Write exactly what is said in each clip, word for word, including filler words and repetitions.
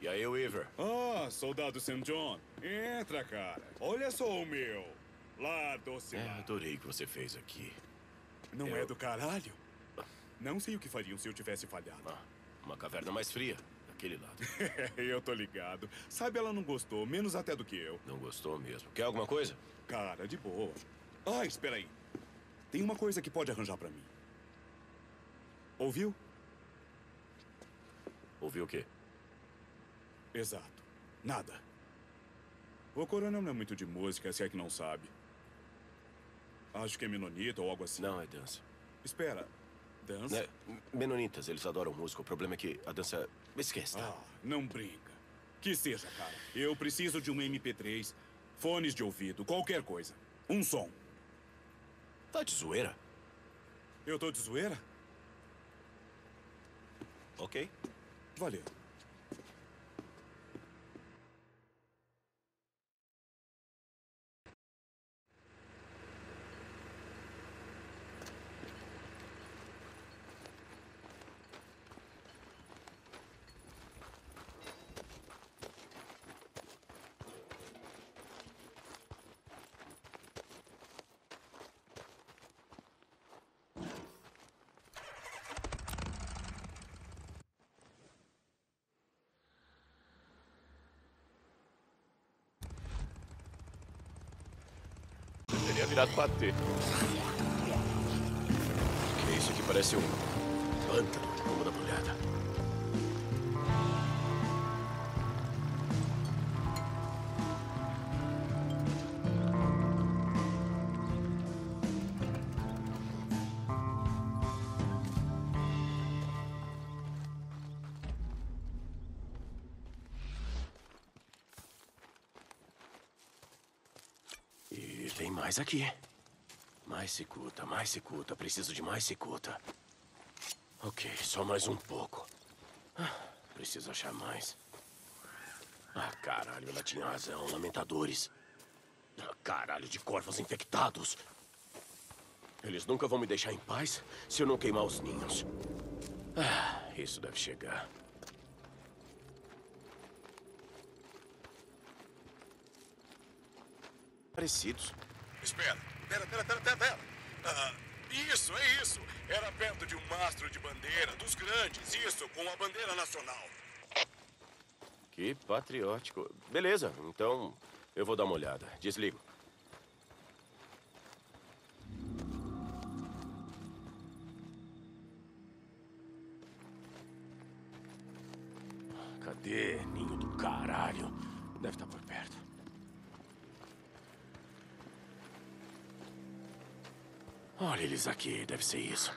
E aí, Weaver? Ah, soldado Saint John. Entra, cara. Olha só o meu. Lá, doce É, lá. adorei o que você fez aqui. Não Eu- é do caralho? Não sei o que fariam se eu tivesse falhado. Ah, uma caverna mais fria, daquele lado. Eu tô ligado. Sabe, ela não gostou, menos até do que eu. Não gostou mesmo. Quer alguma coisa? Cara, de boa. Ah, espera aí. Tem uma coisa que pode arranjar pra mim. Ouviu? Ouviu o quê? Exato. Nada. O coronel não é muito de música, se é que não sabe. Acho que é menonita ou algo assim. Não, é dança. Espera. Dança? É, menonitas, eles adoram música. O problema é que a dança... Esquece, tá? Ah, não brinca. Que seja, cara. Eu preciso de um M P três, fones de ouvido, qualquer coisa. Um som. Tá de zoeira? Eu tô de zoeira? Ok. Valeu. Teria virado patê. Que isso aqui parece um pântano. Vamos dar uma olhada. E tem mais aqui. Mais cicuta, mais cicuta. Preciso de mais cicuta. Ok, só mais um pouco. Ah, preciso achar mais. Ah, caralho, ela tinha razão. Lamentadores. Ah, caralho de corvos infectados. Eles nunca vão me deixar em paz se eu não queimar os ninhos. Ah, isso deve chegar. Parecidos. Espera. Pera, pera, pera, pera, pera. Ah, isso, é isso. Era perto de um mastro de bandeira, dos grandes. Isso, com a bandeira nacional. Que patriótico. Beleza, então eu vou dar uma olhada. Desligo. Cadê? Ninho do caralho. Deve estar por perto. Olha eles aqui, deve ser isso.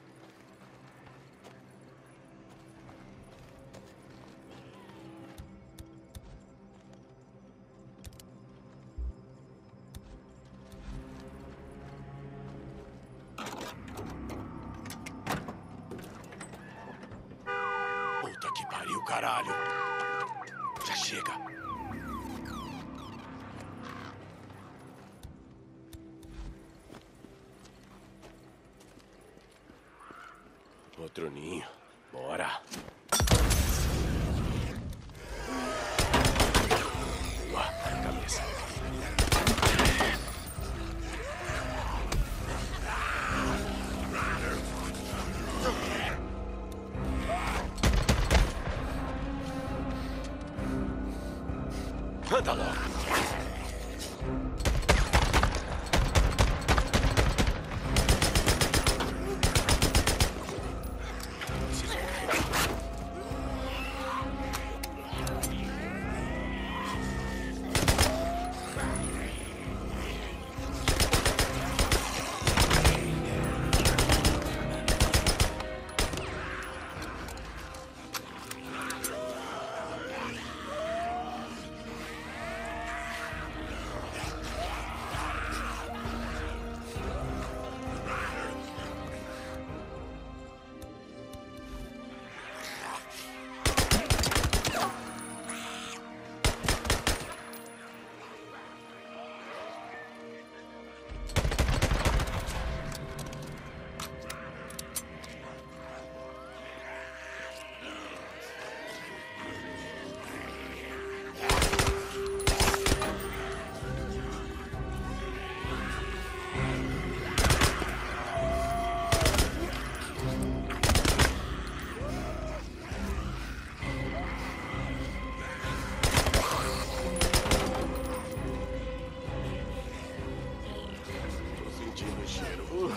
Puta que pariu, caralho. Já chega. Outro ninho. Bora. Boa, cabeça. Anda logo. Preciso correr. cheiro. Uh.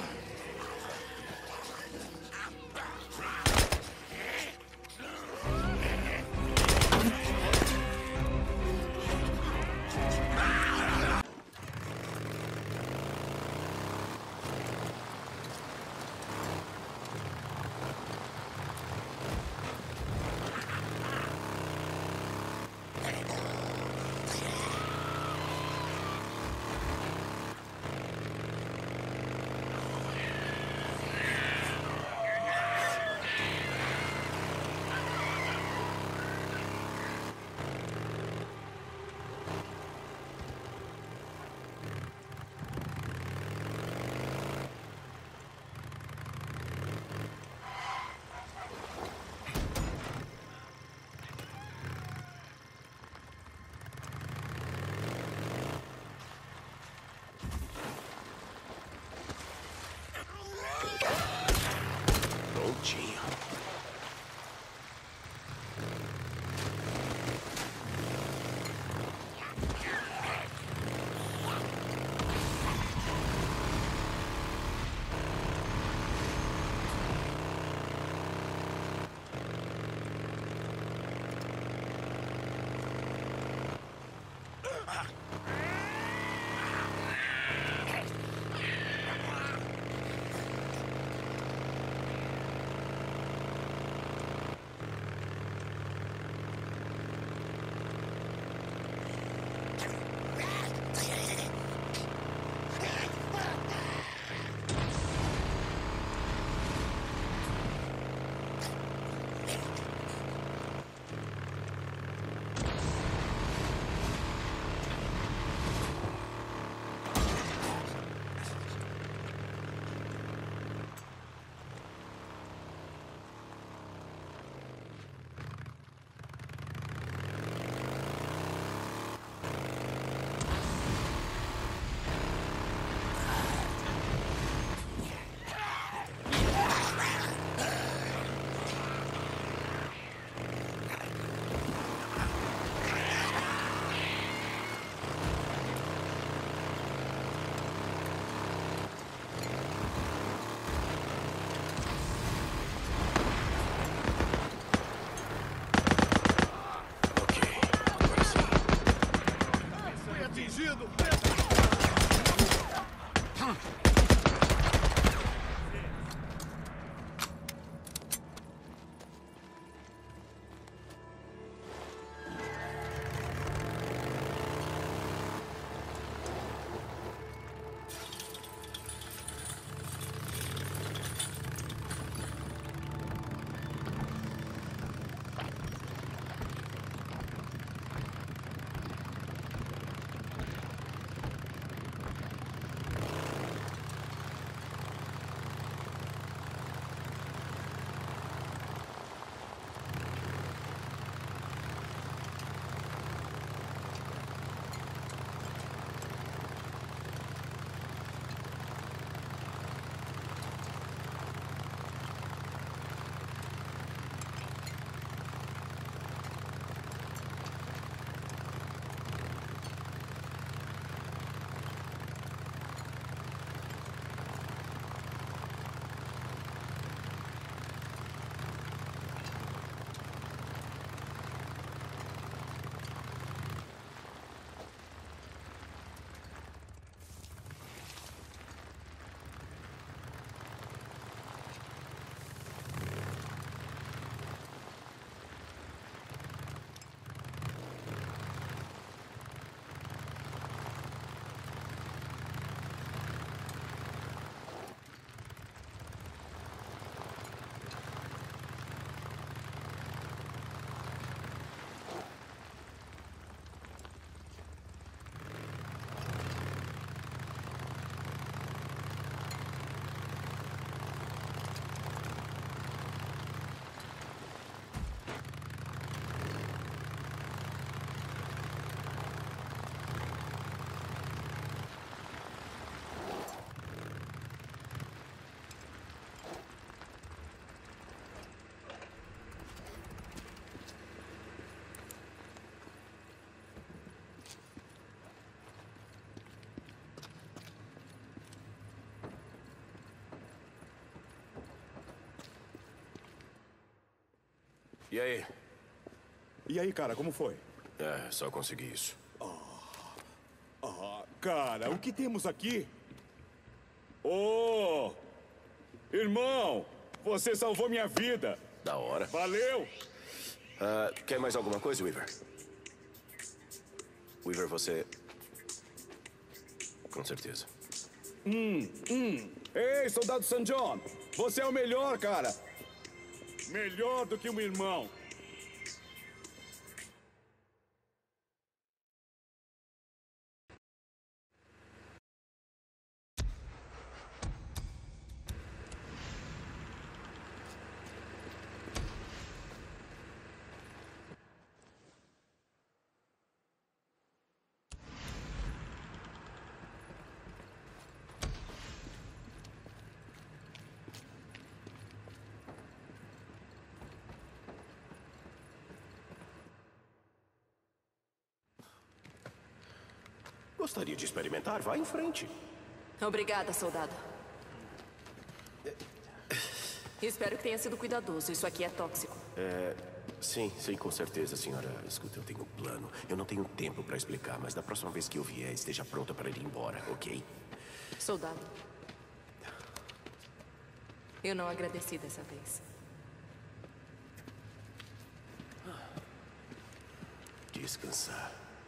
E aí? E aí, cara, como foi? É, só consegui isso. Ah, cara, o que temos aqui? Ô! Irmão, você salvou minha vida. Da hora. Valeu! Ah, quer mais alguma coisa, Weaver? Weaver, você... Com certeza. Hum, hum. Ei, soldado Saint John, você é o melhor, cara. Melhor do que um irmão. Gostaria de experimentar? Vá em frente. Obrigada, soldado. Espero que tenha sido cuidadoso. Isso aqui é tóxico. É... Sim, sim, com certeza, senhora. Escuta, eu tenho um plano. Eu não tenho tempo pra explicar, mas da próxima vez que eu vier, esteja pronta para ir embora, ok? Soldado. Eu não agradeci dessa vez. Descansar.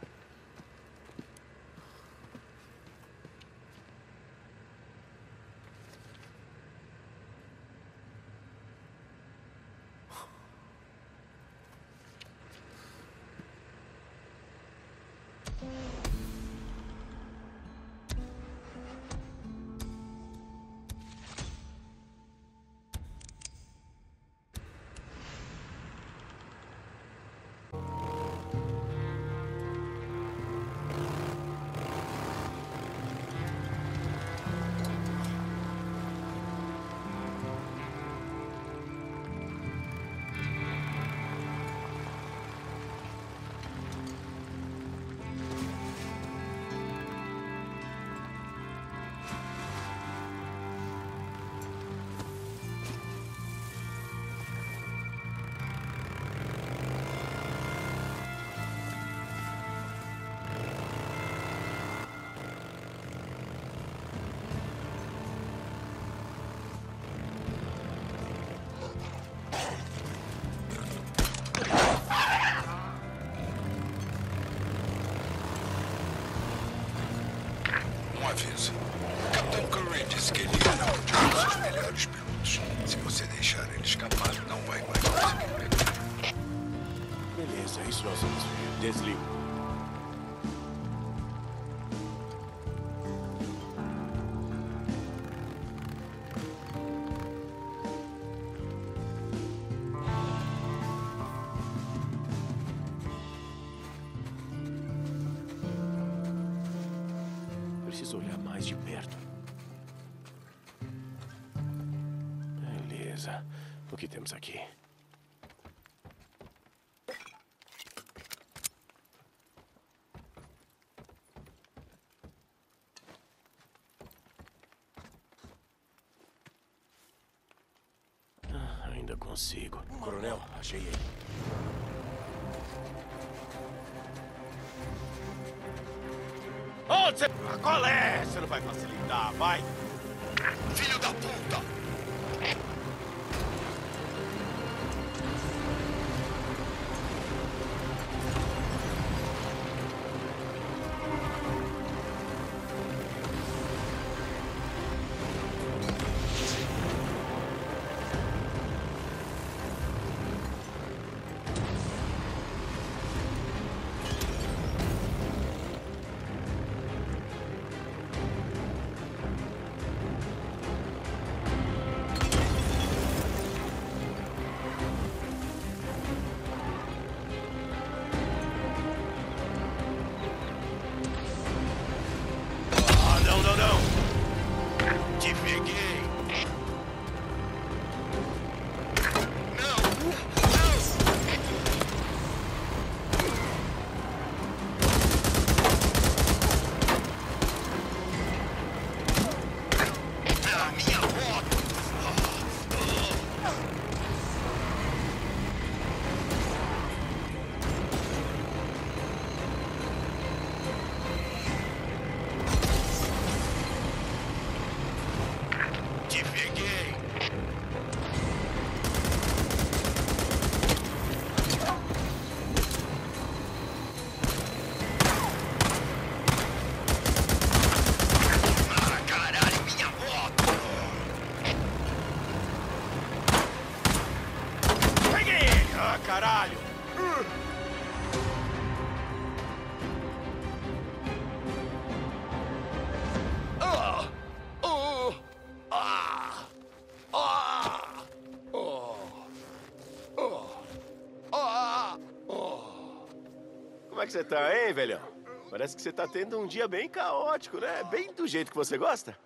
Aviso. O Capitão Curry disse que ele era um de nossos melhores pilotos. Se você deixar ele escapar, não vai mais conseguir pegar. Beleza, isso nós vamos ver. Desligo. Preciso olhar mais de perto. Beleza. O que temos aqui? Ah, ainda consigo. Coronel, achei ele. Onde você... Qual é? Você não vai facilitar, vai. Filho da puta! é que você tá, hein, velhão? Parece que você tá tendo um dia bem caótico, né? Bem do jeito que você gosta.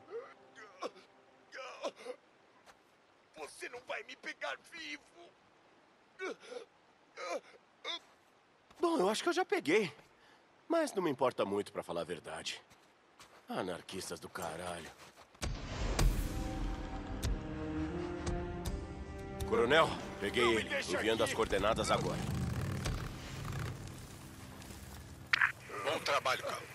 Você não vai me pegar vivo. Bom, eu acho que eu já peguei. Mas não me importa muito, pra falar a verdade. Anarquistas do caralho. Coronel, peguei ele. Enviando as coordenadas agora. Bom trabalho, Cal.